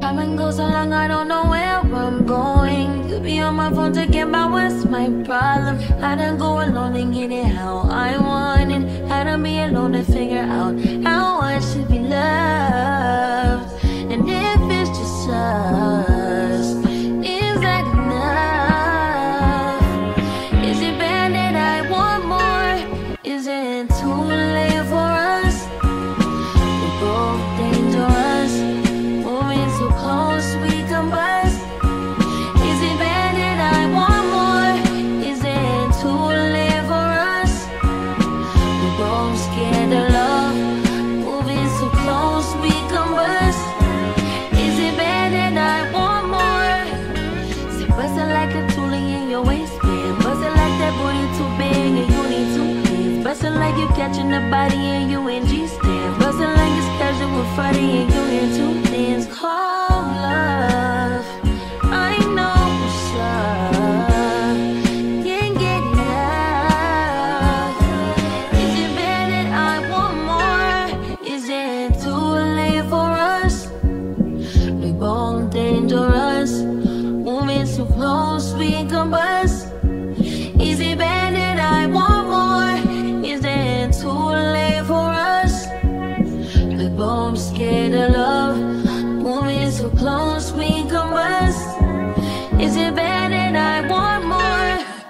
Come and go so long, I don't know where I'm going. You be on my phone talking about what's my problem. How to go alone and get it how I want it. How to be alone and figure out how I should be loved. And if it's just us, is that enough? Is it bad that I want more? Is it too late for us? We're both dangerous, moving so close we combust. Is it bad that I want more? Is it too late for us? We're both scared of love, moving so close we combust. Is it bad that I want more? Say bust it like a toolie in your waistband. Bust it like that booty too big and you need two hands. Bust it like you catching the body and you in G-stand. Bust it like it's casual Friday and you in two things. Call love, I know what's up. Can't get enough. Is it bad that I want more? Is it too late for us? We both dangerous, moving so close we combust. Is it bad that I want more? Is it too late for us? We both scared of love, moving so close we combust. Is it bad that I want more?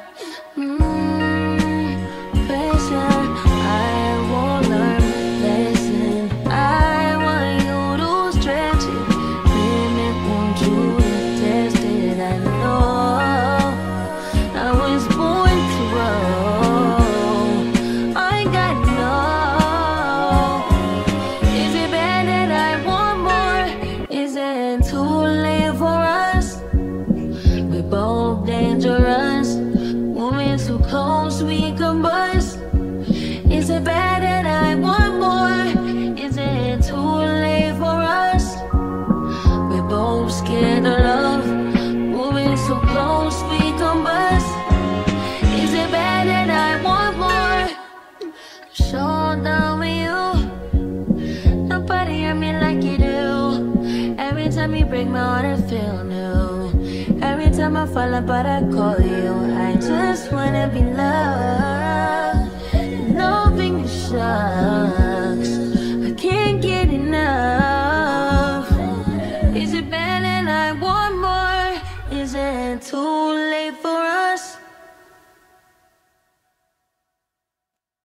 Pressure, I won't learn the lesson. I want you to stretch it, limit, want you to test it. I know I was born to roll. I got no. Is it bad that I want more? Is it too late for us? We're both dangerous, moving so close we combust. Is it bad that I want more? Is it too late for us? We're both scared of love, moving so close we combust. Is it bad that I want more? Show down with you. Nobody hurt me like you do. Every time you break my heart, I feel new. Every time I fall apart, I call you. I just wanna be loved.